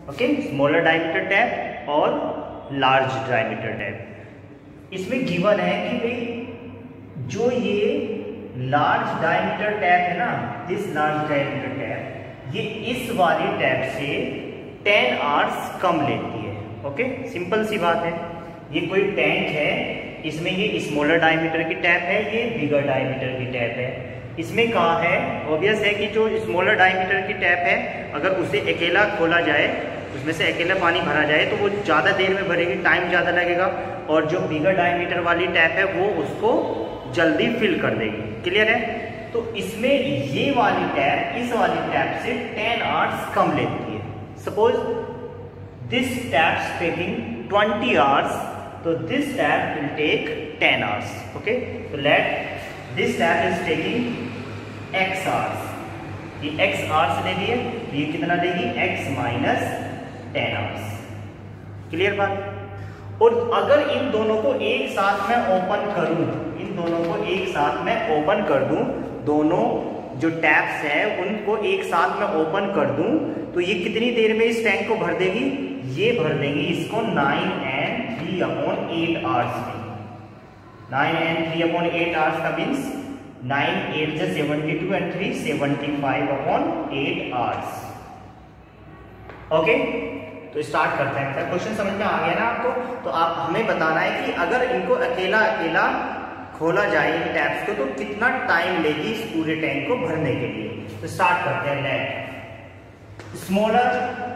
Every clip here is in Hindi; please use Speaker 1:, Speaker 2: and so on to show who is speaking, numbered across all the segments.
Speaker 1: ओके, स्मॉलर डायमीटर टैप और लार्ज डायमीटर टैप। इसमें गिवन है कि भाई जो ये लार्ज डायमीटर टैप है ना, दिस लार्ज डायमीटर टैप, ये इस वाली टैप से 10 आवर्स कम लेती है। ओके, सिंपल सी बात है। ये कोई टैंक है, इसमें ये स्मॉलर डायमीटर की टैप है, ये बिगर डायमीटर की टैप है। इसमें कहा है, ऑब्वियस है कि जो स्मॉलर डायमीटर की टैप है, अगर उसे अकेला खोला जाए, उसमें से अकेला पानी भरा जाए तो वो ज़्यादा देर में भरेगी, टाइम ज़्यादा लगेगा, और जो बिगर डायमीटर वाली टैप है वो उसको जल्दी फिल कर देगी। क्लियर है? तो इसमें ये वाली टैप इस वाली टैप से 10 आवर्स कम लेती है। Suppose this tap taking 20 hours, तो this tap will take 10 hours. Okay, तो let this tap is taking x hours, ये x आवर्स ले लिए, ये कितना लेगी? x minus 10 hours. क्लियर बात? और अगर इन दोनों को एक साथ में ओपन करूं, इन दोनों को एक साथ में ओपन कर दूं, दोनों जो टैप्स हैं उनको एक साथ में ओपन कर दूं, तो ये कितनी देर में इस टैंक को भर देगी? ये भर देगी इसको 9 and 3/8 आवर्स में। 9 and 3/8 आवर्स का means 9 8 is 72 and 3 75/8 hours. Okay, तो स्टार्ट करते हैं। क्वेश्चन समझ में आ गया ना आपको? तो आप हमें बताना है कि अगर इनको अकेला अकेला खोला जाए इन टैप्स को, तो कितना टाइम लेगी इस पूरे टैंक को भरने के लिए। तो स्टार्ट करते हैं। Let smaller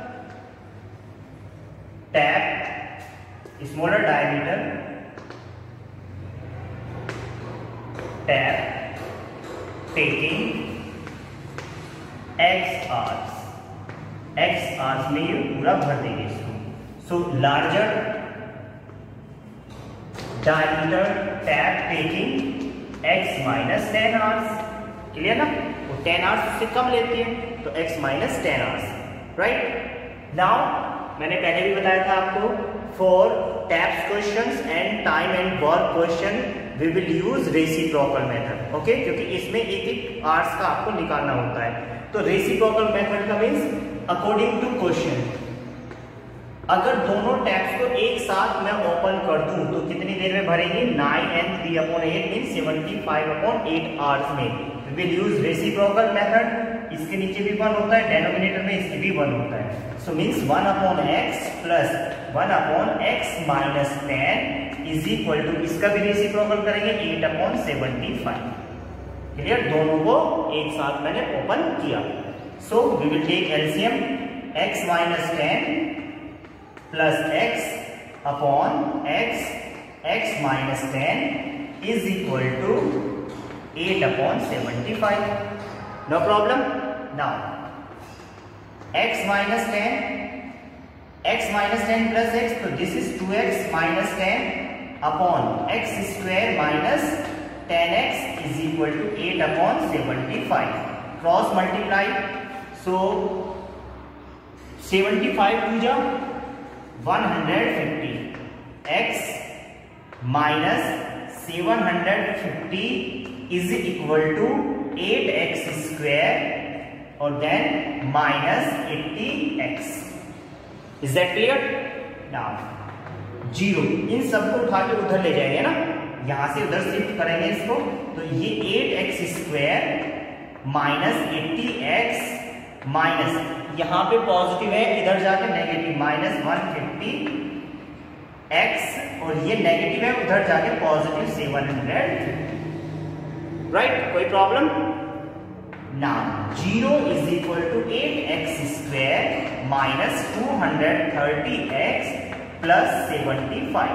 Speaker 1: tap, smaller diameter tap taking x hours, x hours में ये पूरा भर देंगे इसको। So larger diameter tap taking x minus 10 hours. Clear ना? वो 10 आवर्स से कम लेती है, तो x minus 10 hours. Right now, मैंने पहले भी बताया था आपको, for taps questions and time and work question we will use reciprocal method। ओके, क्योंकि इसमें एक एक आवर्स का आपको निकालना होता है। तो reciprocal method का मीन्स अकॉर्डिंग टू क्वेश्चन, अगर दोनों टैप्स को एक साथ मैं ओपन कर दूं तो कितनी देर में भरेंगे? 9 and 3/8 मीन्स 75/8 आवर्स में। we will use reciprocal method। इसके नीचे भी 1 होता है, डेनोमिनेटर में इसके भी 1 होता है। So means 1/x plus 1/x minus 10 is equal to, इसका भी रेसिप्रोकल करेंगे 8/75। क्लियर? दोनों को एक साथ मैंने ओपन किया। So we will take LCM, x minus 10 plus x upon x minus 10 is equal to 8/75। No problem. Now x minus 10 plus x, तो this is 2x minus 10 upon x square minus 10x is equal to 8/75। Cross multiply, so 75 two जा 150, x minus 750 is equal to 8x square और then minus 80x। Is that clear? Now 0, इन सबको उठा के उधर ले जाएंगे ना, यहां से उधर शिफ्ट करेंगे इसको, तो ये 8x square minus 80x minus, यहां पे पॉजिटिव है, इधर जाके नेगेटिव, माइनस 150x, और ये नेगेटिव है, उधर जाके पॉजिटिव 750। राइट? कोई problem? Now 0 is equal to 8x square minus 230x plus 75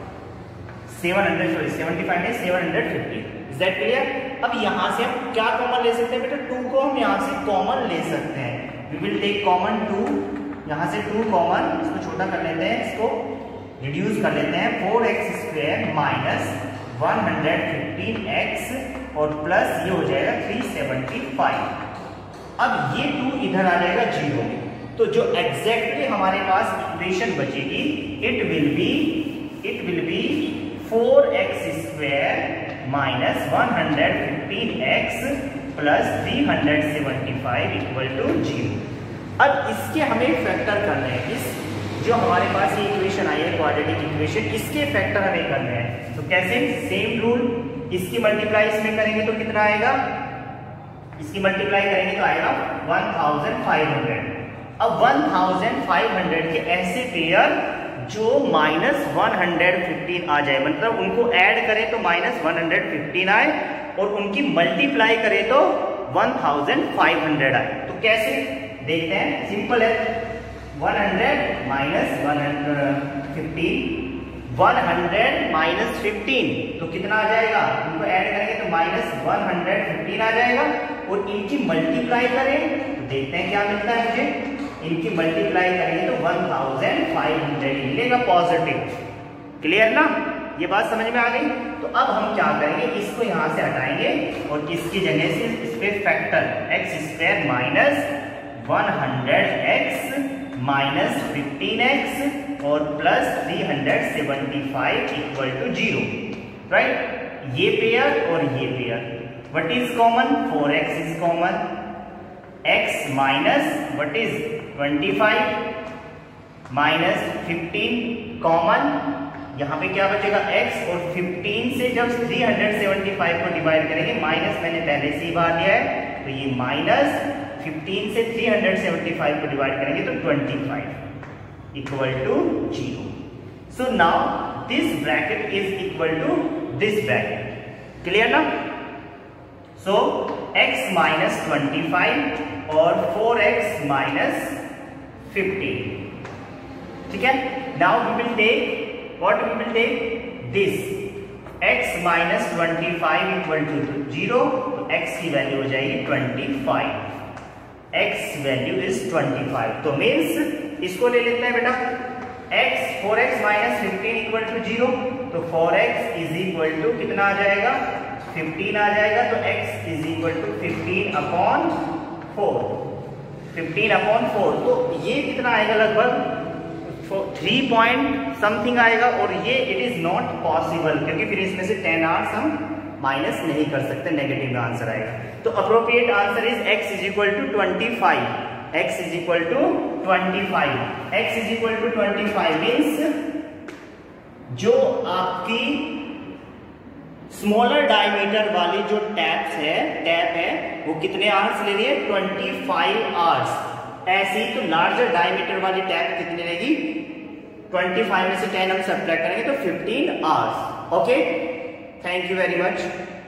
Speaker 1: नहीं 750। Is that clear? अब यहां से हम क्या कॉमन ले सकते हैं बेटा? 2 को हम यहां से कॉमन ले सकते हैं। वी विल टेक कॉमन 2, यहां से 2 कॉमन, इसको छोटा कर लेते हैं, इसको रिड्यूस कर लेते हैं। 4x स्क्वायर माइनस 115x और प्लस ये हो जाएगा 375। अब ये 2 इधर आ जाएगा 0 में, तो जो एग्जैक्टली हमारे पास इक्वेशन बचेगी, it will be 4x square minus 115x plus 375 equal to 0। अब इस इसके हमें फैक्टर करने हैं। इस जो हमारे पास ये इक्वेशन आई है क्वाड्रेटिक इक्वेशन, इसके फैक्टर हमें करने हैं। तो कैसे? सेम रूल, इसकी मल्टीप्लाई इसमें करेंगे तो कितना आएगा? इसकी मल्टीप्लाई करेंगे तो आएगा 1500। अब 1500 के ऐसे पेयर जो -115 आ जाए, मतलब उनको ऐड करें तो -115 आए और उनकी मल्टीप्लाई करें तो 1500 आए। तो कैसे देखते हैं? सिंपल है, 100 माइनस 115, 100 माइनस 15 तो कितना आ जाएगा? उनको ऐड करेंगे तो -115 आ जाएगा और इनकी मल्टीप्लाई करें तो देखते हैं क्या मिलता है मुझे। इनकी मल्टीप्लाई करेंगे तो 1500 ही मिलेगा पॉजिटिव। क्लियर ना? ये बात समझ में आ गई? तो अब हम क्या करेंगे, इसको यहां से हटाएंगे और इसकी जगह से इस पे factor x² minus 100x minus 15x और प्लस 375 इक्वल टू 0, राइट? ये पेयर और ये pair, what is common? 4x is common, x minus what is 25 minus 15 common, यहां पे क्या बचेगा? x, और 15 से जब 375 को डिवाइड करेंगे, माइनस मैंने पहले से ही बाहर लिया है, तो ये माइनस 15 से 375 को डिवाइड करेंगे तो 25 equal to 0। So now this bracket is equal to this bracket. Clear ना? सो x माइनस 25 और 4x माइनस 15, ठीक है? Now we will take what we will take this x minus 25 equal to 0, तो x की वैल्यू हो जाएगी 25, x वैल्यू इज 25। तो मीन्स इसको ले लेते हैं बेटा, x 4x minus 15 equal to 0, तो 4x इज इक्वल टू कितना आ जाएगा? 15 आ जाएगा, तो x इज इक्वल टू 15/4, 15/4। तो ये कितना आएगा? लगभग 3 पॉइंट समथिंग आएगा, और ये इट इज नॉट पॉसिबल क्योंकि फिर इसमें से 10 आवर्स हम माइनस नहीं कर सकते, नेगेटिव में आंसर आएगा। तो appropriate answer is x is equal to 25, x is equal to 25, x is equal to 25 means जो आपकी स्मॉलर डायमीटर वाली जो टैप है वो कितने आवर्स ले रही है? 25 आवर्स। ऐसे ही तो लार्जर डायमीटर वाली टैप कितनी रहेगी? 25 में से 10 हम सब्ट्रैक्ट करेंगे तो 15 hours. Okay, thank you very much.